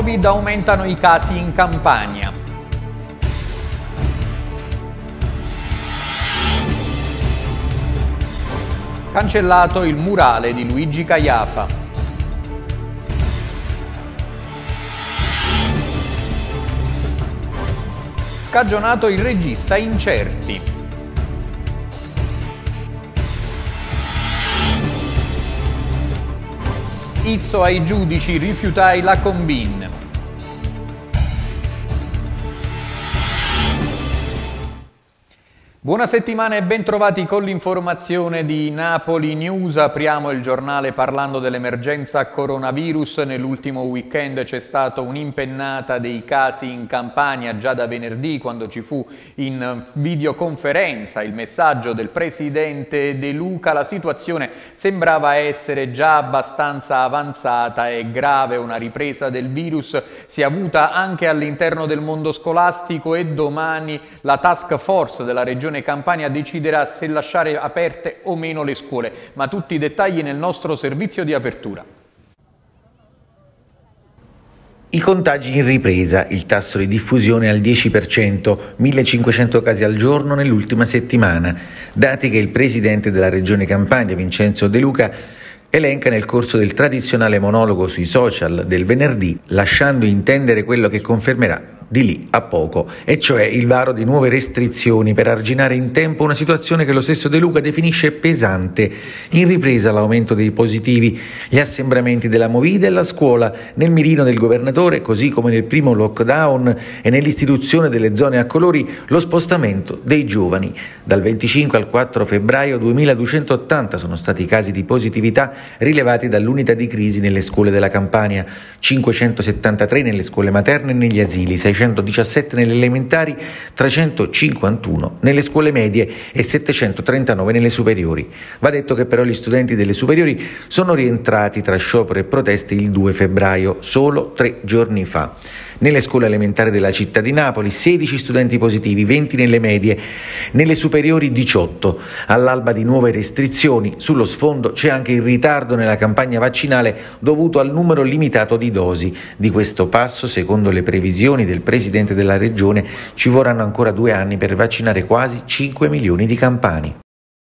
Covid aumentano i casi in Campania. Cancellato il murale di Luigi Caiafa. Scagionato il regista Incerti. Izzo ai giudici, rifiutai la combin. Buona settimana e bentrovati con l'informazione di Napoli News. Apriamo il giornale parlando dell'emergenza coronavirus. Nell'ultimo weekend c'è stata un'impennata dei casi in Campania già da venerdì, quando ci fu in videoconferenza il messaggio del presidente De Luca. La situazione sembrava essere già abbastanza avanzata e grave. Una ripresa del virus si è avuta anche all'interno del mondo scolastico e domani la task force della regione Campania deciderà se lasciare aperte o meno le scuole, ma tutti i dettagli nel nostro servizio di apertura. I contagi in ripresa, il tasso di diffusione al 10%, 1500 casi al giorno nell'ultima settimana, dati che il presidente della regione Campania, Vincenzo De Luca, elenca nel corso del tradizionale monologo sui social del venerdì, lasciando intendere quello che confermerà di lì a poco, e cioè il varo di nuove restrizioni per arginare in tempo una situazione che lo stesso De Luca definisce pesante. In ripresa l'aumento dei positivi, gli assembramenti della Movida e la scuola, nel mirino del governatore, così come nel primo lockdown e nell'istituzione delle zone a colori, lo spostamento dei giovani. Dal 25 al 4 febbraio 2280 sono stati i casi di positività rilevati dall'unità di crisi nelle scuole della Campania, 573 nelle scuole materne e negli asili, 617 nelle elementari, 351 nelle scuole medie e 739 nelle superiori. Va detto che però gli studenti delle superiori sono rientrati tra sciopero e proteste il 2 febbraio, solo 3 giorni fa. Nelle scuole elementari della città di Napoli 16 studenti positivi, 20 nelle medie, nelle superiori 18. All'alba di nuove restrizioni, sullo sfondo c'è anche il ritardo nella campagna vaccinale dovuto al numero limitato di dosi. Di questo passo, secondo le previsioni del presidente della regione, ci vorranno ancora 2 anni per vaccinare quasi 5 milioni di campani.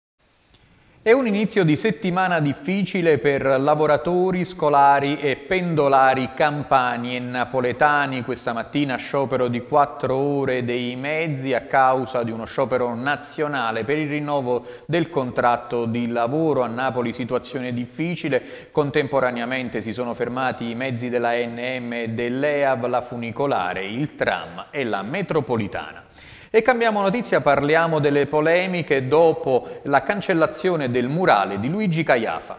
È un inizio di settimana difficile per lavoratori, scolari e pendolari campani e napoletani. Questa mattina sciopero di 4 ore dei mezzi a causa di uno sciopero nazionale per il rinnovo del contratto di lavoro. A Napoli situazione difficile, contemporaneamente si sono fermati i mezzi della ANM e dell'EAV, la funicolare, il tram e la metropolitana. E cambiamo notizia, parliamo delle polemiche dopo la cancellazione del murale di Luigi Caiafa.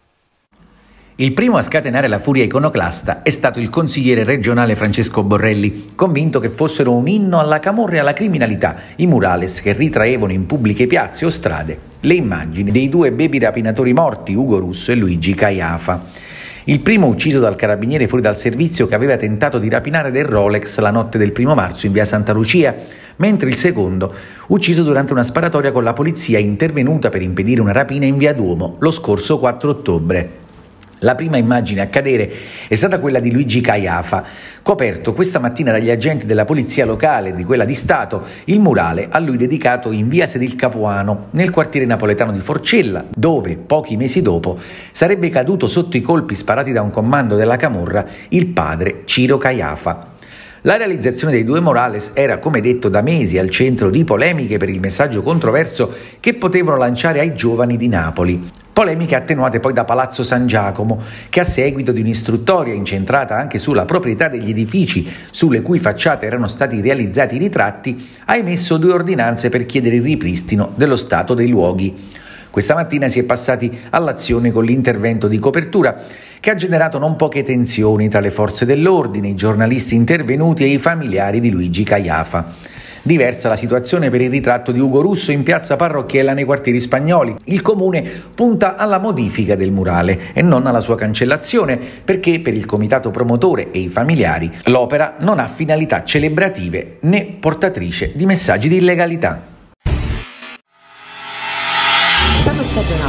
Il primo a scatenare la furia iconoclasta è stato il consigliere regionale Francesco Borrelli, convinto che fossero un inno alla camorra e alla criminalità i murales che ritraevano in pubbliche piazze o strade le immagini dei 2 baby rapinatori morti, Ugo Russo e Luigi Caiafa. Il primo ucciso dal carabiniere fuori dal servizio che aveva tentato di rapinare del Rolex la notte del 1° marzo in via Santa Lucia, mentre il secondo ucciso durante una sparatoria con la polizia intervenuta per impedire una rapina in via Duomo lo scorso 4 ottobre. La prima immagine a cadere è stata quella di Luigi Caiafa, coperto questa mattina dagli agenti della polizia locale e di quella di Stato, il murale a lui dedicato in via Sedil Capuano, nel quartiere napoletano di Forcella, dove pochi mesi dopo sarebbe caduto sotto i colpi sparati da un comando della camorra il padre Ciro Caiafa. La realizzazione dei 2 murales era, come detto, da mesi al centro di polemiche per il messaggio controverso che potevano lanciare ai giovani di Napoli. Polemiche attenuate poi da Palazzo San Giacomo, che a seguito di un'istruttoria incentrata anche sulla proprietà degli edifici sulle cui facciate erano stati realizzati i ritratti, ha emesso 2 ordinanze per chiedere il ripristino dello stato dei luoghi. Questa mattina si è passati all'azione con l'intervento di copertura che ha generato non poche tensioni tra le forze dell'ordine, i giornalisti intervenuti e i familiari di Luigi Caiafa. Diversa la situazione per il ritratto di Ugo Russo in piazza Parrocchiella nei quartieri spagnoli. Il comune punta alla modifica del murale e non alla sua cancellazione, perché per il comitato promotore e i familiari l'opera non ha finalità celebrative né portatrice di messaggi di illegalità. È stato scagionato dalla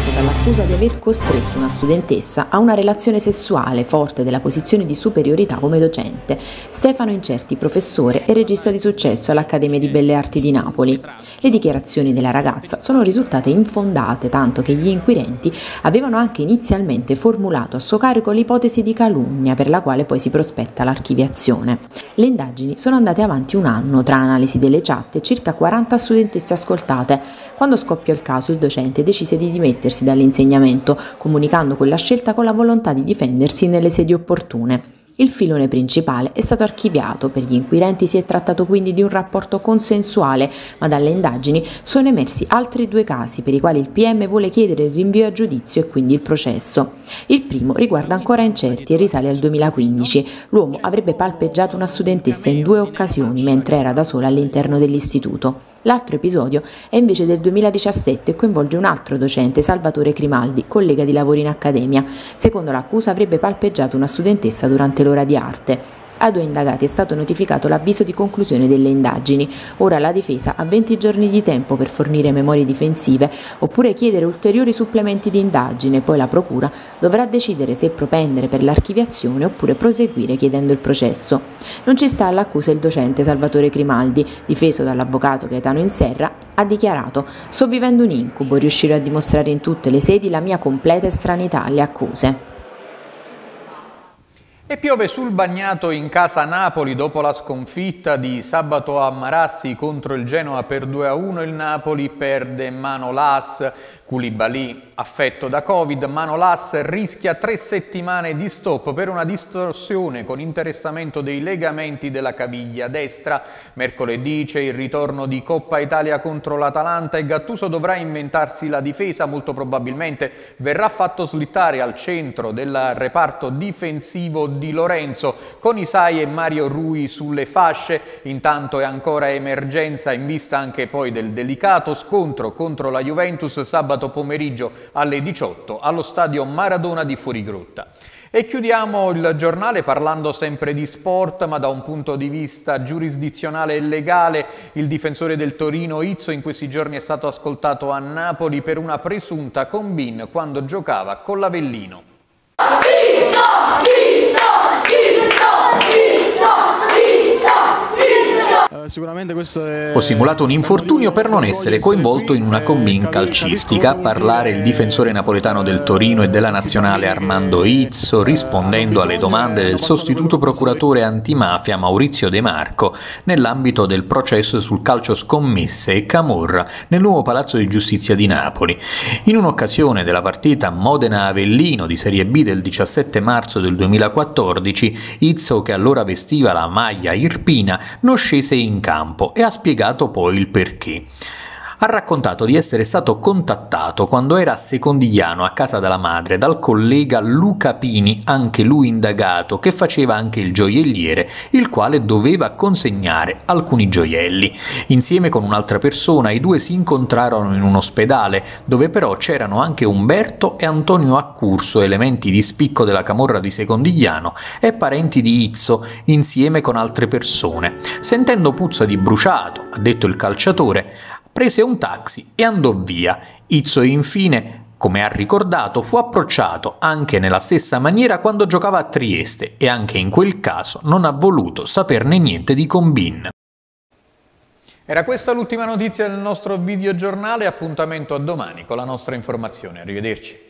l'accusa di aver costretto una studentessa a una relazione sessuale forte della posizione di superiorità come docente. Stefano Incerti, professore e regista di successo all'Accademia di Belle Arti di Napoli. Le dichiarazioni della ragazza sono risultate infondate, tanto che gli inquirenti avevano anche inizialmente formulato a suo carico l'ipotesi di calunnia per la quale poi si prospetta l'archiviazione. Le indagini sono andate avanti un anno tra analisi delle chat e circa 40 studentesse ascoltate. Quando scoppiò il caso, il docente decise di dimettersi dall'insegnamento, comunicando quella scelta con la volontà di difendersi nelle sedi opportune. Il filone principale è stato archiviato, per gli inquirenti si è trattato quindi di un rapporto consensuale, ma dalle indagini sono emersi altri 2 casi per i quali il PM vuole chiedere il rinvio a giudizio e quindi il processo. Il primo riguarda ancora Incerti e risale al 2015. L'uomo avrebbe palpeggiato una studentessa in 2 occasioni mentre era da sola all'interno dell'istituto. L'altro episodio è invece del 2017 e coinvolge un altro docente, Salvatore Grimaldi, collega di lavoro in accademia. Secondo l'accusa avrebbe palpeggiato una studentessa durante l'ora di arte. Ai 2 indagati è stato notificato l'avviso di conclusione delle indagini. Ora la difesa ha 20 giorni di tempo per fornire memorie difensive oppure chiedere ulteriori supplementi di indagine, poi la procura dovrà decidere se propendere per l'archiviazione oppure proseguire chiedendo il processo. Non ci sta all'accusa il docente Salvatore Grimaldi, difeso dall'avvocato Gaetano Inserra, ha dichiarato: «Sto vivendo un incubo, riuscire a dimostrare in tutte le sedi la mia completa estraneità alle accuse». E piove sul bagnato in casa Napoli dopo la sconfitta di sabato a Marassi contro il Genoa per 2-1. Il Napoli perde Manolas, Koulibaly affetto da Covid. Manolas rischia 3 settimane di stop per una distorsione con interessamento dei legamenti della caviglia destra. Mercoledì c'è il ritorno di Coppa Italia contro l'Atalanta e Gattuso dovrà inventarsi la difesa. Molto probabilmente verrà fatto slittare al centro del reparto difensivo di Lorenzo con Isai e Mario Rui sulle fasce. Intanto è ancora emergenza in vista anche poi del delicato scontro contro la Juventus sabato pomeriggio alle 18 allo stadio Maradona di Fuorigrotta. E chiudiamo il giornale parlando sempre di sport, ma da un punto di vista giurisdizionale e legale. Il difensore del Torino Izzo in questi giorni è stato ascoltato a Napoli per una presunta combin quando giocava con l'Avellino. Sicuramente questo è... Ho simulato un infortunio per non essere coinvolto in una combin calcistica. A parlare il difensore napoletano del Torino e della nazionale Armando Izzo, rispondendo alle domande del sostituto procuratore antimafia Maurizio De Marco nell'ambito del processo sul calcio scommesse e camorra nel nuovo Palazzo di Giustizia di Napoli. In un'occasione della partita Modena-Avellino di Serie B del 17 marzo del 2014, Izzo, che allora vestiva la maglia irpina, non scese in campo e ha spiegato poi il perché. Ha raccontato di essere stato contattato quando era a Secondigliano a casa della madre dal collega Luca Pini, anche lui indagato, che faceva anche il gioielliere, il quale doveva consegnare alcuni gioielli. Insieme con un'altra persona i 2 si incontrarono in un ospedale, dove però c'erano anche Umberto e Antonio Accurso, elementi di spicco della camorra di Secondigliano e parenti di Izzo, insieme con altre persone. Sentendo puzza di bruciato, ha detto il calciatore, prese un taxi e andò via. Izzo infine, come ha ricordato, fu approcciato anche nella stessa maniera quando giocava a Trieste e anche in quel caso non ha voluto saperne niente di combin. Era questa l'ultima notizia del nostro videogiornale, appuntamento a domani con la nostra informazione. Arrivederci.